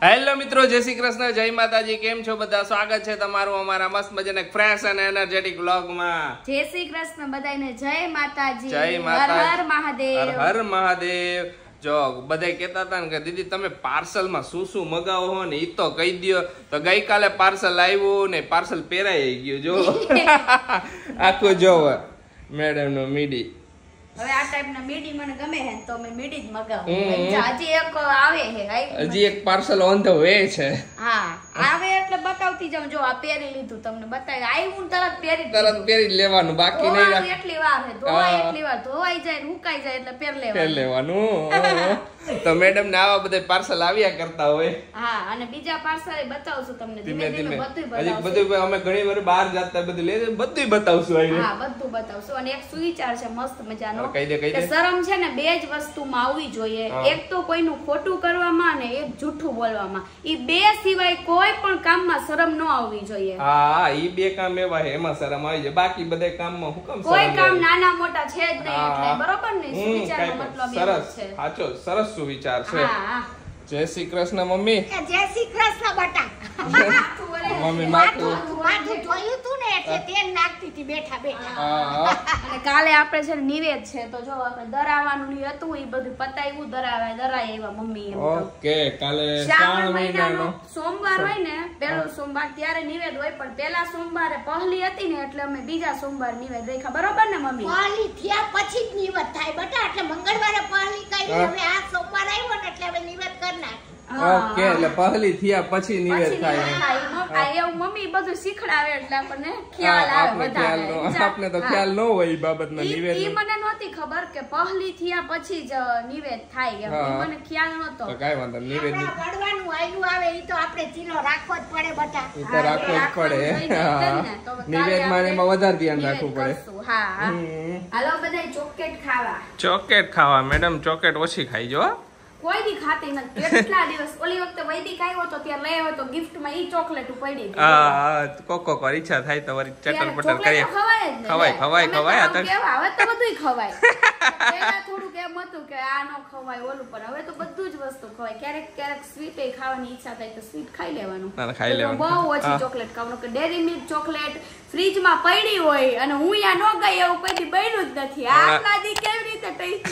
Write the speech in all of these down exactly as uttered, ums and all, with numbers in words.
Hello મિત્રો, જય શ્રી કૃષ્ણ, જય માતાજી. કેમ છો બધા? સ્વાગત છે તમારું અમારા મસ્ત મજાના ફ્રેશ અને એનર્જેટિક વ્લોગમાં. જય શ્રી કૃષ્ણ બધાને, જય માતાજી, જય માતાજી, હર હર મહાદેવ, હર હર મહાદેવ. જો બધા કહેતા હતા ને કે દીદી તમે પાર્સલમાં શું શું મગાવો હો ને એ તો કહી દો. તો ગઈકાલે પાર્સલ આવ્યું ને પાર્સલ પહેરાઈ ગયું. જો આખું જોવો મેડમ નો મીડી. હવે આ ટાઈપ ના મીડી મને ગમે છે તો મેં મીડી જ મગાવું. હજી એક આવે છે, હજી એક પાર્સલ ઓન ધ વે છે. હા આવે એટલે બતાવતી જાઉં. જો આ પહેરી લીધું, તમને બતાવી આવ્યું તરત પહેરી તરત પહેરી લેવાનું, બાકી નહીં રાખ. એટલી વાર છે ધોવાય, એટલી વાર ધોવાઈ જાય હુકાઈ જાય એટલે પહેર લેવાનું પહેર લેવાનું. તો મેડમ ને આવા બધા પાર્સલ આવ્યા કરતા હોય. હા, અને બીજા પાર્સલ બતાવશું તમને ધીમે ધીમે બધું હજી બતાવશું. બધું અમે ઘણી વાર બહાર જતા બધું લે બધું બતાવશું આવી. હા, બધું બતાવશું. અને એક સુવિચાર છે મસ્ત મજાનો કહી દે કહી કે દે. શરમ છે ને બે જ વસ્તુમાં આવવી જોઈએ. એક તો કોઈનું ખોટું કરવામાં અને એક જૂઠું બોલવામાં. ઈ બે સિવાય કોઈ પણ કામમાં શરમ ન આવવી જોઈએ. હા, ઈ બે કામ એવા છે એમાં શરમ આવી જાય. બાકી બધા કામમાં હું કામ કોઈ શરમ કામ આવે? નાના મોટા છે જ નહીં. એટલે બરોબર ને, હમ, સુવિચારનો કાંઈ મતલબ પણ. એવો સરસ, છે. સાચો સરસ સુવિચાર છે. હા, જય શ્રી કૃષ્ણ મમ્મી. જય શ્રી કૃષ્ણ બટા. મમ્મી માથું. માથું ધોયું તું ને એટલે તેલ નાખતી હતી બેઠા બેઠા. હા, અને કાલે આપણે છે ને નિવેદ છે તો જો આપણે દરાવાનું ની હતું એ બધું પતાવ્યું. દરાવાય દરાય એવા મમ્મી એમ તો. ઓકે, કાલે શ્રાવણ શ્રાવણ મહિનાનો મહિનાનો સોમવાર હોય ને, પહેલો સોમવાર ત્યારે નિવેદ હોય. પણ પેલા સોમવારે પહેલી હતી ને એટલે અમે બીજા સોમવાર નિવેદ રાખ્યા. બરોબર ને મમ્મી? પહેલી થયા પછી જ નિવેદ થાય બટા. એટલે મંગળવારે પહેલી કરી, હવે આ સોમવાર આવ્યો ને એટલે હવે નિવેદ કરી નાખી. ઓકે, એટલે પહેલી થયા પછી નિવેદ પછી થાય. નિવેદ થાય. મમ- આ એવું મમ્મી બધું શીખડાવે એટલે આપણને ખ્યાલ આવે આપને ખ્યાલ નો વધારે. આપને તો ખ્યાલ ન હોય એ બાબતના ઈ- નિવેદ ઈ મને નહોતી ખબર કે પહેલી થયા પછી જ નિવેદ થાય એમ. ઈ મને ખ્યાલ નહોતો. તો કાઈ વાંધો નહીં, નિવેદ આપણા ગળવાનું આયલું આવે ઈ તો આપણે ચીલો રાખવો જ પડે બટા. ઈ તો રાખવું જ પડે. હા, નિવેદમાં ને એમાં વધારે ધ્યાન રાખવું પડે. હા, હા. હાલો બધાય ચોકલેટ ખાવા. ચોકેટ ખાવા. મેડમ ચોકેટ ઓછી ખાઈ જો. કોઈ દી ખાતી નથી. કેટલા દિવસ ઓલી વખતે વૈદિક આવ્યો તો ત્યારે લઈ આવ્યો તો ગિફ્ટ માં ઈ ચોકલેટ પડી હતી. આ કોક કોક વાર ઈચ્છા થાય તો વળી ચટર ત્યારે પટર ચોકલેટ કરીએ. તો ખવાય જ ને. ખવાય, ખવાય, તમે તો ખવાય. આમ આ તો- કેવા, હવે તો બધુંય ખવાય. પહેલા થોડુંક એમ હતું કે આ નો ખવાય ઓલું, પણ હવે તો બધું જ વસ્તુ ખવાય. ક્યારેક ક્યારેક સ્વીટ એ ખાવાની ઈચ્છા થાય તો સ્વીટ ખાઈ લેવાનું. ના, ના, ખાઈ તો લેવાનું. બહુ ઓછી હા. ચોકલેટ ખાવાનું. કે ડેરી મિલ્ક ચોકલેટ ફ્રીજમાં પડી હોય અને હું યા ન ગઈ એવું કોઈ દી બન્યું જ નથી. આટલા દી કેવી રીતે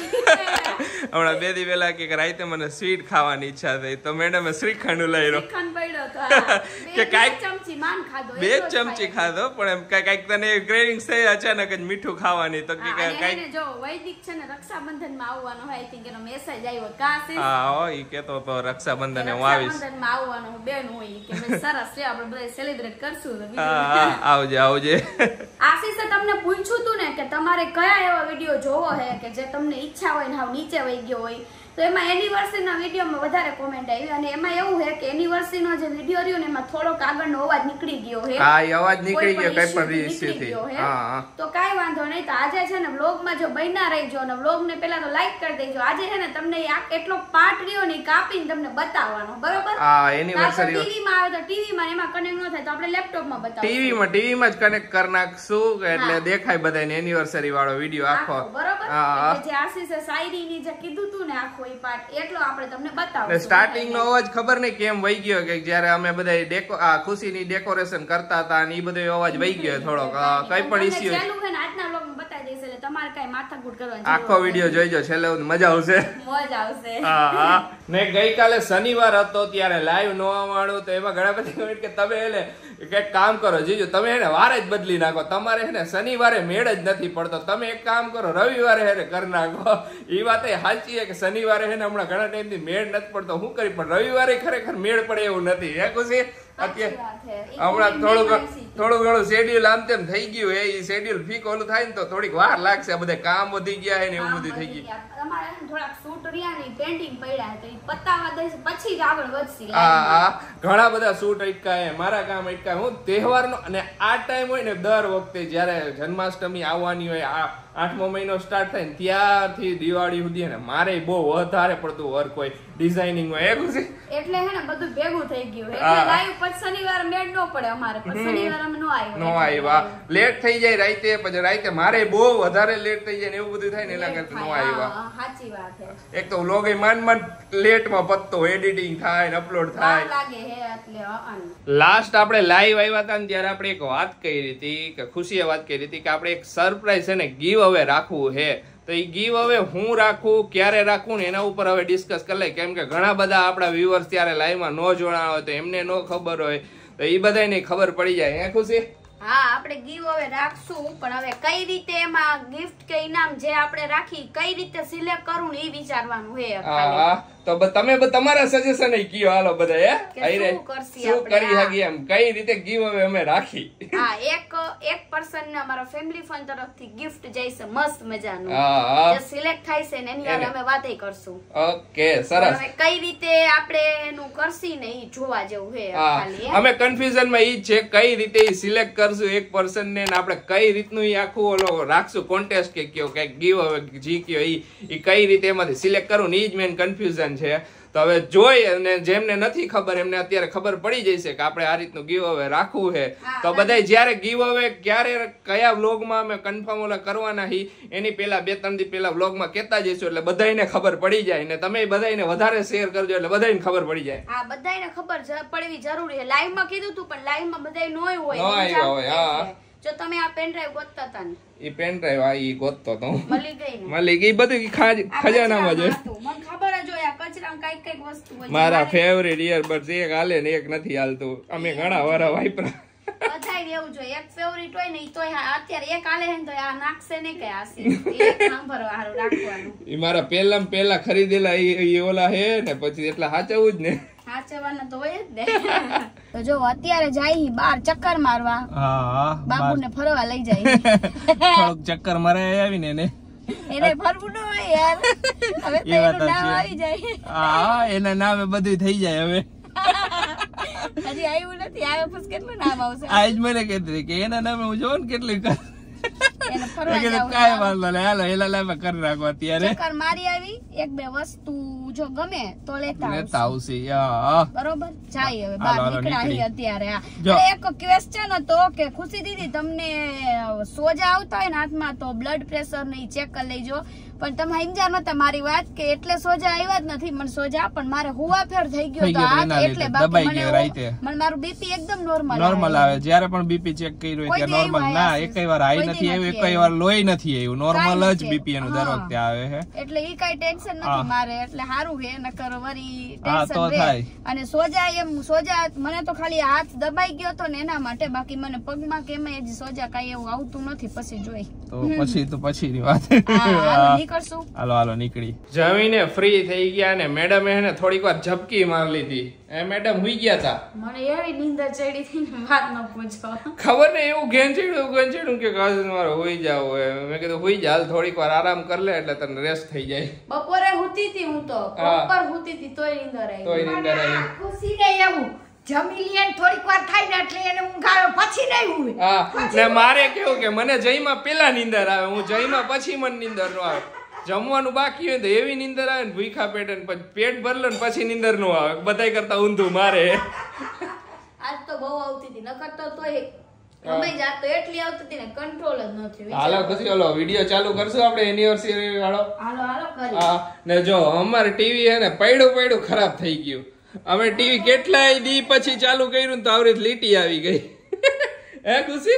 ટકી? હમણાં બે દી પહેલા કે રાતે મને સ્વીટ ખાવાની ઈચ્છા થઈ તો મેડમે શ્રીખંડ લઈ રહ્યો. શ્રીખંડ પડ્યો તો હા. કે બે કાંઈક- ચમચી માન ખાધો. બે એટલો જ ચમચી ખાય. ખાધો પણ એમ કાંઈક કાંઈક તને ક્રેવિંગ્સ થઈ અચાનક જ મીઠું ખાવાની તો કે હા, અને કાંઈક. એને જો વૈદિક છે ને રક્ષાબંધનમાં આવવાનો હોય, I think એનો મેસેજ આવ્યો કા sis? હા, હો, ઈ કેતો તો રક્ષાબંધને હું આવીશ. રક્ષાબંધનમાં આવવાનો હું બેન હોય કે મેં સરસ છે આપણે બધા સેલિબ્રેટ કરશું તો બીજું હા, હા, આવજે આવજે. આશીષે તમને પૂછ્યું તું ને કે તમારે કયા એવા વિડીયો જોવો છે કે જે તમને ઈચ્છા હોય ને હાવ નીચે વહી ગયો હોય, તો એમાં એનિવર્સરી ના વિડીયોમાં વધારે કોમેન્ટ આવી. અને એમાં એવું છે કે એનિવર્સરી નો જે વિડીયો રહ્યો ને એમાં થોડોક આગળનો અવાજ નીકળી ગયો છે. હા, એ અવાજ નીકળી કોઈ ગયો, કઈ પણ issue issue નીકળી થી. ગયો છે. હા, હા. તો કાઈ વાંધો નહીં. તો આજે છે ને વ્લોગ માં જો બન્યા રહેજો અને વ્લોગ ને પેલા તો લાઈક કરી દેજો. આજે છે ને તમને આ એટલો પાર્ટ રહ્યો ને ઈ કાપીને તમને બતાવવાનો. બરોબર? હા, anniversary. ટીવી માં આવે તો ટીવી માં એમાં કનેક્ટ ન થાય તો આપણે લેપટોપ માં બતાવશું. ટીવી માં ટીવી માં જ કનેક્ટ કરી નાખશું કે એટલે હા. દેખાય બધાને એનિવર્સરી વાળો વિડીયો આખો. આખો, બરોબર? હા, હા. એટલે જે આશીષે શાયરી ની જે કીધું તું ને આખો ઈ પાર્ટ એટલો આપણે તમને બતાવશું. સ્ટાર્ટિંગ નો અવાજ ખબર નહીં કેમ વહી ગયો કે જયારે અમે બધા ડેકો આ ખુશીની ડેકોરેશન કરતા હતા અને ઈ બધો અવાજ વહી ગયો થોડોક. અ, કઈ પણ તમને ઇસ્યુ છેલ્લું છે ને આજના વ્લોગ માં બતાવી દઈશ એટલે તમારે કઈ માથાકૂટ કરવાની આખો જરૂર વિડીયો નથી. જોઈજો, છેલ્લે મજા આવશે. મોજ આવશે. હા, હા. ને ગઈકાલે શનિવાર હતો ત્યારે લાઈવ નો આવવાનું તો એમાં ઘણા બધા comment કે તમે એને કઈક કામ કરો જીજુ, તમે એને વારે જ બદલી નાખો. તમારે છે ને શનિવારે મેળ જ નથી પડતો. તમે એક કામ કરો, રવિવારે એને કરી નાખો. એ વાત એ સાચી છે કે શનિવારે છે ને હમણાં ઘણા ટાઈમ થી મેળ નથી પડતો. શું કરી પણ રવિવારે ખરેખર મેળ પડે એવું નથી. હે ખુશી? અત્યારે હમણાં થોડું ઘણું- થોડું ઘણું શેડ્યુલ આમ તેમ થઈ ગયું એ શેડ્યુલ ફીક ઓલું થાય ને તો થોડીક વાર લાગશે. બધા કામ વધી ગયા ને એવું બધું થઈ ગયું. તમારે છે ને થોડાક શૂટ રહ્યા ને પેન્ડિંગ પડ્યા તો ઈ પતાવા દઈશ પછી જ આગળ વધશે. આ આ ઘણા બધા શૂટ અટકાય, મારા કામ અટકાય. હું તહેવારનો અને આ ટાઈમ હોય ને દર વખતે જયારે જન્માષ્ટમી આવવાની હોય, આ આઠમો મહિનો સ્ટાર્ટ થાય ને ત્યારથી દિવાળી સુધી ને મારે બહુ વધારે પડતું વર્ક હોય, ડિઝાઇનિંગ હોય. એવું છે એટલે હે ને બધું ભેગું થઈ ગયું એટલે લાઈવ પછી શનિવાર મેળ ન પડે અમારે. પછી શનિવાર પણ અમે નો આવ્યો નો આવ્યા લેટ થઈ જાય રાતે પછી રાતે મારે બહુ વધારે લેટ થઈ જાય ને એવું બધું થાય ને એના કરતા નો આવ્યા સાચી વાત છે એક તો વ્લોગ એ માંડ માંડ લેટ માં પતતો એડિટિંગ થાય ને અપલોડ થાય લાગે હે એટલે અન લાસ્ટ આપણે લાઈવ આવ્યા હતા ને ત્યારે આપણે એક વાત કરી હતી કે ખુશીએ વાત કરી હતી કે આપણે એક સરપ્રાઈઝ છે ને ગીવ અવે રાખવું છે તો એ ગીવ હવે હું રાખું ક્યારે રાખું ને એના ઉપર હવે ડિસ્કસ કરી લઈએ કેમ કે ઘણા બધા આપણા વ્યુઅર્સ ત્યારે લાઈવમાં ન જોડાણા હોય તો એમને ન ખબર હોય તો એ બધાને ખબર પડી જાય હે ખુશી હા આપણે ગીવ હવે રાખશું પણ હવે કઈ રીતે એમાં ગિફ્ટ કે ઇનામ જે આપણે રાખી કઈ રીતે સિલેક્ટ કરવું ને એ વિચારવાનું છે હા તો તમે તમારા સજેશન એ કયો હાલો બધા હે શું કરશી શું કરી હગી એમ કઈ રીતે ગીવ હવે અમે રાખી હા એક એક પર્સન ને અમારા ફેમિલી ફંડ તરફથી ગિફ્ટ જઈશે મસ્ત મજાનું હા જે સિલેક્ટ થાય છે ને એની યાર અમે વાતય કરશું ઓકે સરસ હવે કઈ રીતે આપણે એનું કરશી ને ઈ જોવા જેવું છે ખાલી અમે કન્ફ્યુઝન માં ઈ છે કઈ રીતે ઈ સિલેક્ટ કરશું એક પર્સન ને આપણે કઈ રીતનું ઈ આખું ઓલો રાખશું કોન્ટેસ્ટ કે કયો કે ગીવ હવે જી કયો ઈ ઈ કઈ રીતે એમાંથી સિલેક્ટ કરવું ને ઈ જ મેન કન્ફ્યુઝન છે તો હવે જોઈ અને જેમને નથી ખબર એમને અત્યારે ખબર પડી જશે કે આપણે આ રીતનું ગીવ અવે રાખવું છે તો બધાય જ્યારે ગીવ અવે ક્યારે કયા વ્લોગમાં અમે કન્ફર્મ ઓલા કરવાના હી એની પહેલા બે ત્રણ દી પહેલા વ્લોગમાં કહેતા જઈશું એટલે બધાયને ખબર પડી જાય ને તમે બધાયને વધારે શેર કરજો એટલે બધાયને ખબર પડી જાય હા બધાયને ખબર પડવી જરૂરી છે લાઈવ માં કીધું તું પણ લાઈવ માં બધાય નોય હોય નો આવ્યા હોય હા જો તમે આ પેન ડ્રાઈવ ગોતતા હતા ને ઈ પેન ડ્રાઈવ આ ઈ ગોતતો તો મળી ગઈ ને મળી ગઈ બધું ખજાનામાં છે મને ખબર જ હોય આ કચરામાં કઈક કઈક વસ્તુ હોય મારા ફેવરિટ ઇયરબડ્સ એક હાલે ને એક નથી હાલતું અમે ઘણા વારા વાપરા બધાય એવું જોઈએ એક ફેવરિટ હોય ને ઈ તોય અત્યારે એક હાલે ને તો આ નાખશે ને કે આસી એક સાંભળવા હારું રાખવાનું ઈ મારા પહેલામાં પહેલા ખરીદેલા ઈ ઓલા હે ને પછી એટલા સાચવું જ ને સાચવાના તો હોય જ ને તો જો અત્યારે જાય બાર ચક્કર મારવા હા બાબુને ફરવા લઈ જાય થોડુંક ચક્કર મારે આવીને એને એને ફરવું ન હોય યાર હવે તો એનું નામ આવી જાય હા એના નામે બધું થઈ જાય હવે હજી આવ્યું નથી આવે પછી કેટલું નામ આવશે આજ મને કહેતી કે એના નામે હું જોઉં ને કેટલું એને ફરવા જાવ કાઈ વાંધો નહીં હાલો એલા લાઈમાં કરી રાખો અત્યારે ચક્કર મારી આવી એક બે વસ્તુ જો ગમે તો લેતા લેતા આવશે યા બરોબર જાય હવે બહાર નીકળ્યા અત્યારે આ એક ક્વેશ્ચન હતો કે ખુશી દીદી તમને સોજા આવતા હોય ને હાથમાં તો બ્લડ પ્રેશર ને ચેક કરી લેજો પણ તમે સમજા નતા મારી વાત કે એટલે સોજા આવ્યા જ નથી મને સોજા પણ મારે હુવા ફેર થઈ ગયો તો આ એટલે બાકી મને મને મારું બીપી એકદમ નોર્મલ નોર્મલ આવે જ્યારે પણ બીપી ચેક કર્યું હોય ત્યારે નોર્મલ ના એકઈ વાર આઈ નથી આવ્યું એકઈ વાર લોહી નથી આવ્યું નોર્મલ જ બીપી એનું દર વખતે આવે છે એટલે ઈ કઈ ટેન્શન નથી મારે એટલે સારું છે નકર વરી ટેન્શન રહે અને સોજા એમ સોજા મને તો ખાલી હાથ દબાઈ ગયો તો ને એના માટે બાકી મને પગમાં કે એમ જ સોજા કઈ એવું આવતું નથી પછી જોઈ તો પછી તો પછી ની વાત હાલો હાલો નીકળી જમીને ફ્રી થઈ ગયા ને મેડમ એને થોડીક વાર ઝપકી માર લીધી એ મેડમ હુઈ ગયા હતા મને એવી નીંદર ચડી થી વાત ન પૂછો ખબર ને એવું ઘેંચેડું ઘેંચેડું કે કાજુ મારો હુઈ જાવ મેં કીધું હુઈ જા થોડીક વાર આરામ કર લે એટલે તને રેસ્ટ થઈ જાય બપોરે હુતી હતી હું તો પ્રોપર હુતી હતી તોય નીંદર આવી તોય નીંદર આવી ખુશી ને એવું જમી લે થોડીક વાર થાય ને એટલે એને ઊંઘ આવે પછી નહીં હુવે હા ને મારે કેવું કે મને જઈમાં પેલા નીંદર આવે હું જઈમાં પછી મને નીંદર ન આવે જમવાનું બાકી હોય તો એવી નીંદર આવે ને ભૂખા પેટે ને પછી પેટ ભરલો ને પછી નીંદર નો આવે બધાય કરતા ઊંધું મારે આજ તો બહુ આવતી હતી નકર તો તોય ગમે જાત તો એટલી આવતી હતી ને કંટ્રોલ જ ન થયો હાલો ખુશી ઓલો વિડિયો ચાલુ કરશું આપણે એનિવર્સરી વાળો હાલો હાલો કરી હા ને જો અમારે ટીવી હે ને પડ્યું પડ્યું ખરાબ થઈ ગયું અમે ટીવી કેટલાય દી પછી ચાલુ કર્યું ને તો આવરી લીટી આવી ગઈ હે ખુશી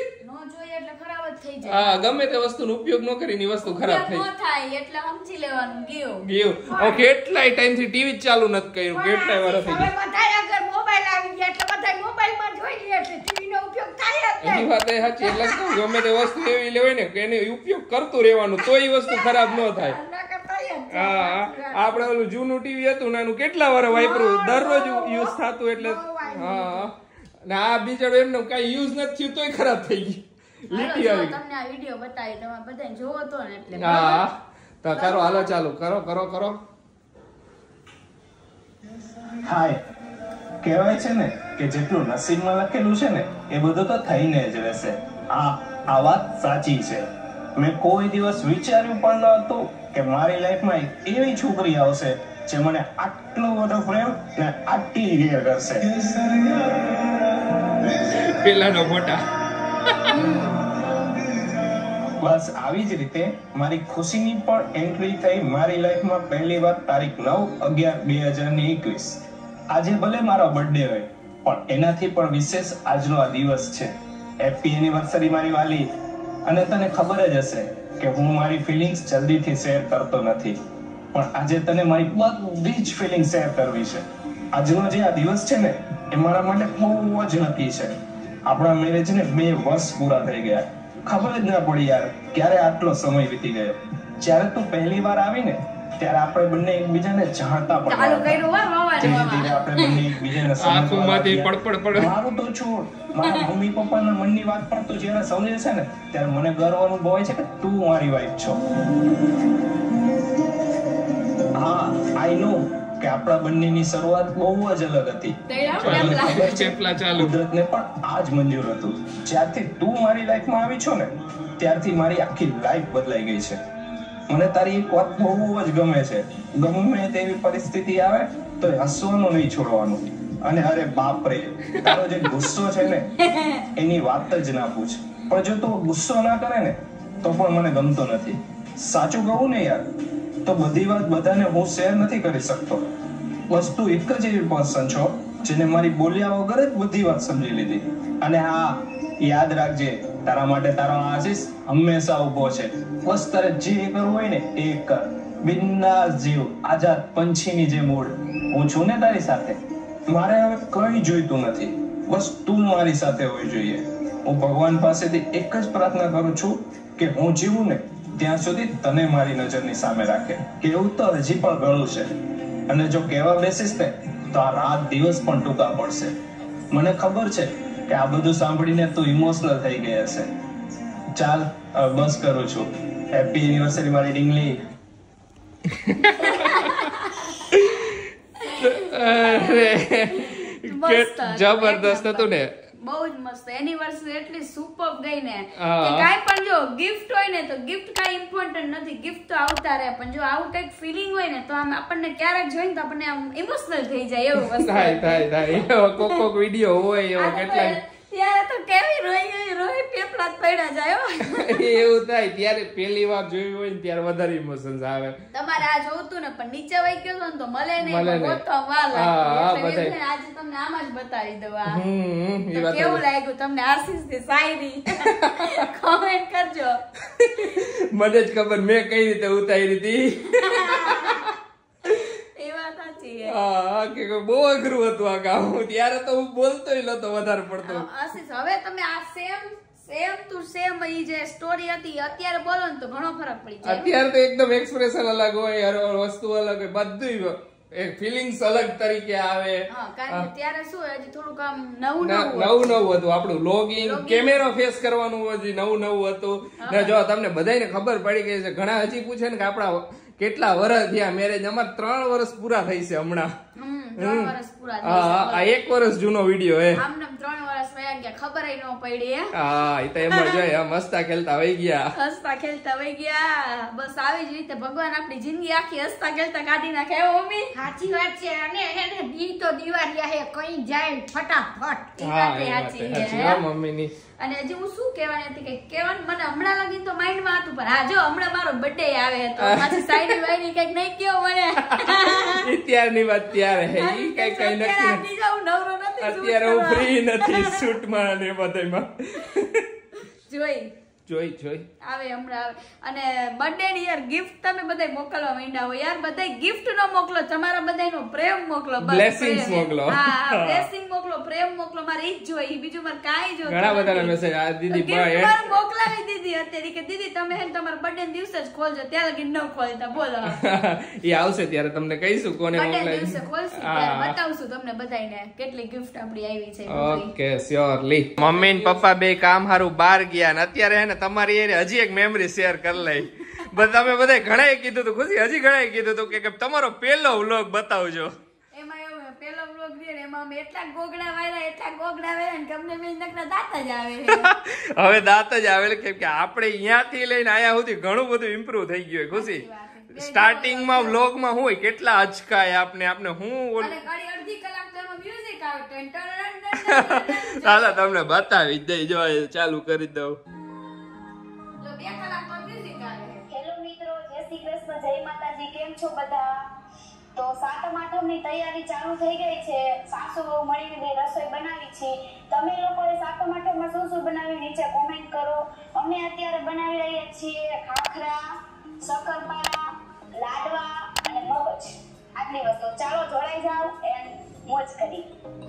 હા ગમે તે વસ્તુનો ઉપયોગ ન કરીને વસ્તુ ખરાબ થઈ થાય એટલે સમજી લેવાનું ગયો ગયો ઓ કેટલાય ટાઈમ થી ટીવી ચાલુ નત કર્યું કેટલાય વાર થઈ ગયું હવે બધાય અગર મોબાઈલ આવી ગયા એટલે બધાય મોબાઈલ માં જોઈ લે એટલે ટીવી નો ઉપયોગ થાય જ નહીં એની વાત એ સાચી એટલે કહું ગમે તે વસ્તુ એવી લેવાય ને કે એનો ઉપયોગ કરતું રહેવાનું તો એ વસ્તુ ખરાબ ન થાય હા આપણે ઓલું જૂનું ટીવી હતું ને એનું કેટલા વાર વાપરું દરરોજ યુઝ થતું એટલે હા ને આ બિચારો એમને કઈ યુઝ નથી થયું તોય ખરાબ થઈ ગઈ લીટી આવી તમને આ વિડિયો બતાવી તમે બધાને જોવો તો ને એટલે હા તો કરો હાલો ચાલુ કરો કરો કરો હાય કહેવાય છે ને કે જેટલું નસીબમાં લખેલું છે ને એ બધું તો થઈને જ રહેશે આ આ વાત સાચી છે મેં કોઈ દિવસ વિચાર્યું પણ ન હતું કે મારી લાઈફમાં એક એવી છોકરી આવશે જે મને આટલો બધો પ્રેમ ને આટલી કેર કરશે પેલાનો ફોટા. બસ આવી જ રીતે મારી ખુશીની પણ એન્ટ્રી થઈ મારી લાઈફમાં પહેલી વાર તારીખ નવ અગિયાર બે હજાર ને એકવીસ. આજે ભલે મારો બર્થડે હોય પણ એનાથી પણ વિશેષ આજનો આ દિવસ છે. હેપી એનિવર્સરી મારી વાલી. અને તને ખબર જ હશે કે હું મારી ફિલિંગ્સ જલ્દીથી શેર કરતો નથી, પણ આજે તને મારી બધી જ ફિલિંગ શેર કરવી છે. આજનો જે આ દિવસ છે ને એ મારા માટે બહુ જ નક્કી છે. આપણા મેરેજને બે વર્ષ પૂરા થઈ ગયા. ખબર જ ના પડી યાર ક્યારે આટલો સમય વીતી ગયો. જ્યારે તું પહેલી વાર આવી ને ત્યારે આપણે બંને એકબીજાને જાણતા પણ ચાલુ કર્યું હો મામા ધીરે ધીરે આપણે બંને એકબીજાને સમજવા આંખોમાંથી લાગ્યા. પડપડ પડે. મારું તો છોડ, મારા મમ્મી પપ્પાના મનની વાત પણ તું જ્યારે સમજે છે ને ત્યારે મને ગર્વ અનુભવાય છે કે તું મારી વાઈફ છો. હા, આઈ નો કે આપણા બંનેની શરૂઆત બહુ જ અલગ હતી. ચેપલા ચાલુ. કુદરતને પણ આ જ મંજૂર હતું. જ્યારથી તું મારી લાઈફમાં આવી છો ને ત્યારથી મારી આખી લાઈફ બદલાઈ ગઈ છે. મને તારી એક વાત બહુ જ ગમે છે. ગમે તેવી પરિસ્થિતિ આવે તો હસવાનું નહીં છોડવાનું. અને અરે બાપ રે, તારો જે ગુસ્સો છે ને એની વાત જ ના પૂછ. પણ જો તું ગુસ્સો ના કરે ને તો પણ મને ગમતો નથી. સાચું કહું ને યાર તો બધી વાત બધાને હું શેર નથી કરી શકતો. વસ્તુ એક જ એવી પર્સન છો જેને મારી બોલ્યા વગર જ બધી વાત સમજી લીધી. અને હા, યાદ રાખજે તારા માટે તારો આશીષ હંમેશા ઉભો છે. બસ તારે જે કરવું હોય ને એ કર. બિંદાસ જીવ, આઝાદ પંછીની જેમ ઉડ. હું છું ને તારી સાથે. મારે હવે કઈ જોઈતું નથી. બસ તું મારી સાથે હોવી જોઈએ. હું ભગવાન પાસેથી એક જ પ્રાર્થના કરું છું કે હું જીવું ને ત્યાં સુધી તને મારી નજરની સામે રાખે. કેવું તો હજી પણ ઘણું છે, અને જો કહેવા બેસીસ ને તો આ રાત દિવસ પણ ટૂંકા પડશે. મને ખબર છે કે આ બધું સાંભળીને તું ઇમોશનલ થઈ ગઈ હશે. ચાલ હવે બસ કરું છું. હેપી એનિવર્સરી મારી ડીંગલી. જબરદસ્ત હતું ને. બહુ જ મસ્ત એનિવર્સરી એટલી સુપર ગઈ ને હા. કે કાઈ પણ જો ગિફ્ટ હોય ને તો ગિફ્ટ કાઈ ઇમ્પોર્ટન્ટ નથી. ગિફ્ટ તો આવતા રહે, પણ જો આવું કઈક ફીલિંગ હોય ને તો આમ આપણને ક્યારેક જોઈને તો આપણને આમ ઇમોશનલ થઈ જાય એવું વસ્તુ થાય થાય થાય. એવો કોક કોક વિડીયો હોય એવો કેટલા ત્યારે તો કેવી રોઈ ગઈ રોઈ પેપલા જ પડ્યા જાય હો. એવું થાય. ત્યારે પહેલી વાર જોયું હોય ને ત્યારે વધારે ઇમોશન્સ આવે. તમારે આ જોતું ને પણ નીચે વહી ગયો ને તો મળે નહીં, મળે પણ નહીં. ગોતવા વાર હા, હા, લાગે. એટલે બધાય. એમ થાય, આજે તમને આમ જ બતાવી દઉં આ. હમ એ તો વાત કેવું લાગ્યું તમને આશીષ ની શાયરી? કોમેન્ટ કરજો. મને જ ખબર મેં કઈ રીતે ઉતારી હતી. એ વાત સાચી છે. હા, કે બહુ અઘરું હતું આ કામ. ત્યારે તો હું બોલતો નતો વધારે પડતો. આશીષ હવે તમે આ સેમ સેમ ટુ સેમ ઈ જે સ્ટોરી હતી અત્યારે બોલો ને તો ઘણો ફરક પડી જાય. અત્યારે તો એકદમ એક્સપ્રેશન અલગ હોય, હર વસ્તુ અલગ હોય, બધું એક ફિલિંગ્સ અલગ તરીકે આવે. હા, કારણ કે ત્યારે શું હજી થોડુંક આમ નવું ન- નવું નવું નવું હતું. આપણું લોગિન Login. કેમેરો ફેસ કરવાનું હજી નવું નવું હતું. ને જો તમને બધાને ખબર પડી ગઈ છે, ઘણા હજી પૂછે ને કે આપણા કેટલા વર્ષ થયા મેરેજ. અમારે ત્રણ વર્ષ પૂરા થઈ છે હમણાં. હમ ત્રણ વર્ષ પૂરા થઈ હા, ગયા. આ એક વર્ષ જૂનો વિડીયો હે. આમને આમ ત્રણ વર્ષ વયા ગયા ખબર ય ન પડી હે. હા, એ તો એમ જ હોય. આમ હસતા ખેલતા વહી ગયા. હસતા ખેલતા વહી ગયા. બસ આવી જ રીતે ભગવાન આપણી જિંદગી આખી હસતા ખેલતા કાઢી નાખે હો મમ્મી. સાચી વાત છે. અને એને દી તો દિવાળી હે કઈ જાય ફટાફટ. ઈ હા, વાત એ ય વાત સાચી સાચી. છે. હા, મમ્મીની. અને હજી હું શું કહેવાની હતી કે કહેવાનું મને હમણાં લગીન તો માઇન્ડમાં હતું, પણ હા જો હમણાં મારો બર્થડે આવે તો પાછી સાઈડ વાઈડ કઈક નહીં કયો મને. ઈ ત્યારની વાત ત્યારે હે. ઈ કઈ કઈ અત્યારે નક્કી આ બીજા હું નવરો નથી shoot અત્યારે હું કરવા. ફ્રી નથી શૂટમાં ને બધામાં. જોઈ જોઈ જોઈ આવે હમણાં આવે. અને બર્થડે ની યાર ગિફ્ટ તમે બધાય મોકલવા માંડ્યા હોય યાર. બધાય ગિફ્ટ નો મોકલો, તમારા બધાયનો પ્રેમ મોકલો, બસ Blessings પ્રેમ. મોકલો. હા, બ્લેસિંગ મોકલો, પ્રેમ મોકલો. મારે ઈ જ જોઈએ, બીજું મારે કાંઈ જોતું ઘણા બધાના નથી. મેસેજ આ દીદી તો gift ભાઈ મારે મોકલાવી દીધી અત્યારે કે દીદી તમે હે ને તમારા બર્થડે દિવસે જ ખોલજો, ત્યાં લગી ન ખોલતા બોલો. એ આવશે ત્યારે તમને કહીશું કોને બર્થડે દિવસે મોકલાય. ખોલશું ત્યારે બતાવશું તમને બધાયને કેટલી ગિફ્ટ આપણી આવી છે. Okay, surely. મમ્મી ને પપ્પા બે કામ હારું બહાર ગયા ને અત્યારે હે ને તમારી એને હજી એક મેમરી શેર કરી લઈ. બસ તમે બધા ઘણાએ કીધું હતું, ખુશી હજી ઘણાએ કીધું હતું કે તમારો પહેલો વ્લોગ બતાવજો. એમાં એવું પેલો વ્લોગ છે ને એમાં અમે એટલા ગોગડા વાયરા એટલા ગોગડા વાયરા ને ગમને મેં નકરા દાંત જ આવે છે. હવે દાંત જ આવે કેમ કે આપણે અહીંયાથી લઈને આયા સુધી ઘણું બધું ઇમ્પ્રુવ થઈ ગયું હોય. ખુશી સ્ટાર્ટિંગમાં વ્લોગમાં હોય કેટલા અચકાય આપને આપને હું ઓલ- અને ઘડી અડધી કલાક તો એમાં મ્યુઝિક આવે ટન ટન ટન ટન ટન. ચાલો તમને બતાવી જ દઈ, જો એ ચાલુ કરી દઉં. જો બે કલાક તો music આવે. હેલો મિત્રો, જય શ્રી કૃષ્ણ, જય માતાજી. કેમ છો બધા? તો સાતમ આઠમની તૈયારી ચાલુ થઈ ગઈ છે. સાસુ વહુ મળીને બે રસોઈ બનાવી છે. તમે લોકોએ સાતમ આઠમમાં શું શું બનાવ્યું નીચે કોમેન્ટ કરો. અમે અત્યારે બનાવી રહ્યા છીએ ખાખરા, શક્કરપારા, લાડવા અને મગજ. આટલી વસ્તુ. ચાલો જોડાઈ જાઓ એન્ડ મોજ કરી.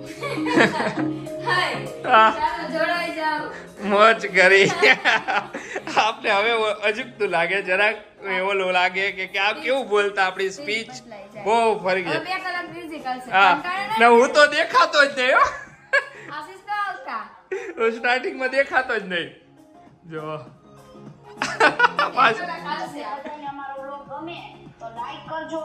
હાય આ. ચાલો જોડાઈ જાઓ. મોજ કરી. આપને હવે અજુકતું લાગે, જરાક ઓલું લાગે કે કે આ કેવું બોલતા, આપણી સ્પીચ બહુ ફરી હવે ગઈ. બે કલાક music આવશે. હા ટન ટન ટન. ને હું તો દેખાતો જ નહીં હો. આશીષ તો આવતા. હું સ્ટાર્ટિંગમાં દેખાતો જ નહીં. જો બે પાછું. કલાક આવશે. બધાને અમારો વ્લોગ ગમે તો લાઈક કરજો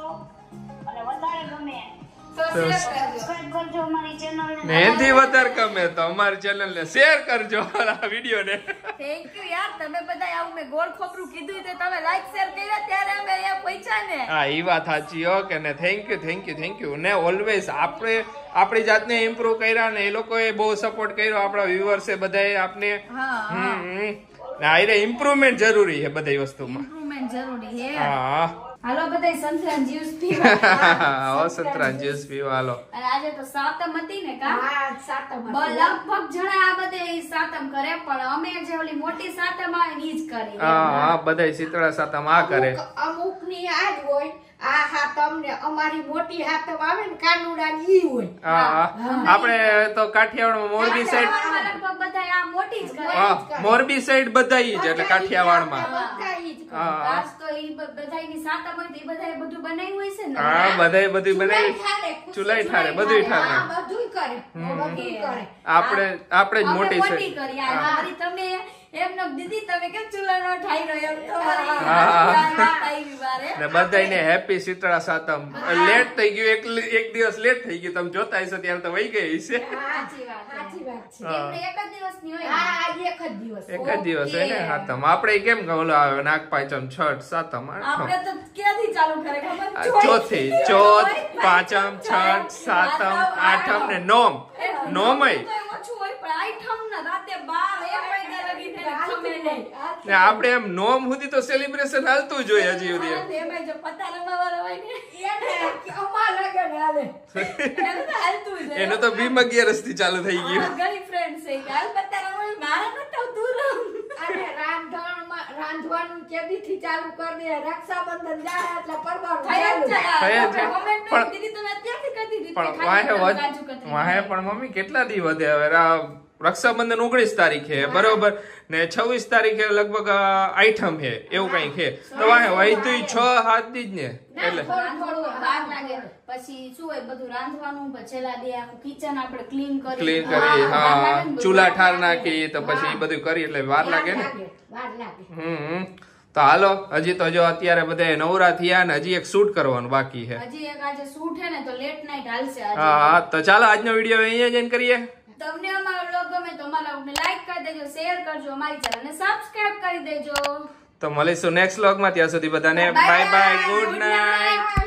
અને વધારે ગમે તો share કરજો. સબસ્ક્રાઇબ કરજો અમારી ચેનલને. ને એનથી વધારે ગમે તો અમારી ચેનલ ને શેર કરજો આ વિડીયો ને. થેન્ક યુ યાર, તમે બધા આવું મેં ગોળ ખોપરું કીધું તો તમે લાઈક શેર કર્યા ત્યારે અમે અહીંયા પહોંચ્યા ને. હા ઈ વાત સાચી હો કે ને thank you thank you thank you ને ઓલવેઝ આપણે આપણી જાતને ઇમ્પ્રુવ કર્યા ને એ લોકોએ બહુ સપોર્ટ કર્યો, આપણા વ્યુઅર્સે બધાએ આપને. હા હમ હમ. ને આરે ઇમ્પ્રુવમેન્ટ જરૂરી છે બધી વસ્તુમાં. ઇમ્પ્રુવમેન્ટ જરૂરી છે. હા હાલો બધાય સંતરાન જ્યુસ પીવા. હો સંતરા જ્યુસ પીવા હાલો. અને આજે તો સાતમ હતી ને કા હા સાતમ બ- લગભગ જણા આ બધે ઈ સાતમ કરે પણ અમે જે ઓલી મોટી સાતમ આવે ને ઈ જ કરી. હા હા બધાય શીતળા સાતમ આ કરે. અમુક ની આ જ હોય. આ હાતમ ને અમારી મોટી હાતમ આવે ને કાનુડા ની ઈ હોય. હા હા આપણે તો કાઠિયાવાડમાં મોરબી સાઈડ. કાઠિયાવાડમાં લગભગ બધાય આ મોટી જ કરે. હા મોરબી સાઈડ બધા ઈ જ એટલે કાઠિયાવાડમાં. બધા ઈ જ કરે. હા આજ તો ઈ બ- બધાયની સાતમ હોય તો ઈ બધાએ બધું બનાવ્યું હોય છે ને. હા બધાય બધું બનાવી ઠારે, ચુલાઈ ઠારે બધું ઠારે. આ બધુંય કરે. બધુંય કરે. આપણે આપણે જ અમે મોટી મોટી સાઈડ. કરી આ વળી તમે એમ ન દીદી તમે કેમ ચૂલાનો ઠાયરો એમ તમારી હા. વાત આવી વારે. ને બધાયને હેપી શીતળા સાતમ. લેટ થઈ ગયું, એક એક દિવસ લેટ થઈ ગયું, તમે જોતા હશો ત્યારે તો વહી ગઈ હશે. સાચી વાત છે. સાચી વાત છે. હા. એમને એક જ દિવસની હોય ને. હા આ એક જ દિવસ. એક જ દિવસ હોય ને સાતમ. આપણે કેમ કે ઓલો આવે નાગપાંચમ, છઠ, સાતમ, આઠમ. આપણે તો ક્યાંથી ચાલુ કરે ખબર? આ ચોથી ચોથ, પાંચમ, છઠ, સાતમ, આઠમ ને નોમ. નોમય તો એમ ઓછું હોય પણ આઠમ ના રાતે બાર એક વાગ્યા લગી તેને ખમે નહીં. ને આપણે એમ નોમ સુધી તો સેલિબ્રેશન હાલતું જ હોય હજી સુધી. અને એમાંય જો પત્તા રમાવાળા હોય ને એને કે અમાર લગન હાલે. એનું તો હાલતું જ હોય. એનું તો બીમ અગિયારસ થી ચાલુ થઈ ગયું. મારા ગરીબ friend છે કે હાલ પત્તા રમાય, મારે નતો તું રમ. અને રાંધણમાં રાંધવાનું કેદીથી ચાલુ કરી દે. રક્ષાબંધન જાય એટલે પરબારું થઈ જ ચાલુ. જાય. થઈ જ આપણે જાય. comment પણ- નથી દીધી, તમે અત્યારથી કરી દીધી. પણ ખાલી વાહે તમે વધ- કાજુ કતરી વાહે પણ મમ્મી કેટલા દી વધે હવે રા- રક્ષાબંધન ઓગણીસ તારીખે બરોબર ને છવ્વીસ તારીખે લગભગ અ, આઠમ છે એવું કઈ છે તો વાહે વહીધું છ સાત દી જ ને એટલે રાંધવાનું હોય, વાર લાગે. પછી શું હોય બધું રાંધવાનું, પછી છેલ્લા દી આખું કિચન આપણે ક્લીન કરી ક્લીન કરી વાર હા લાગે ને બધું. ચૂલા ઠાર નાખી તો પછી બધું કરી એટલે વાર લાગે ને. વાર લાગે. હમ હમ. તો હાલો હજી તો જો અત્યારે બધા નવરા થયા ને હજી એક શૂટ કરવાનું બાકી છે. હજી એક આજે શૂટ છે ને તો લેટ નાઈટ હાલશે આજે. હા હા તો ચાલો આજનો વિડીયો અહીંયા જઈને કરીએ. તમને અમારો બ્લોગ ગમે તો અમારા બ્લોગને લાઈક કરી દેજો, શેર કરજો, અમારી ચેનલને સબસ્ક્રાઇબ કરી દેજો. તો મળીશું નેક્સ્ટ વ્લોગમાં, ત્યાં સુધી બધાને બાય બાય, ગુડ નાઇટ.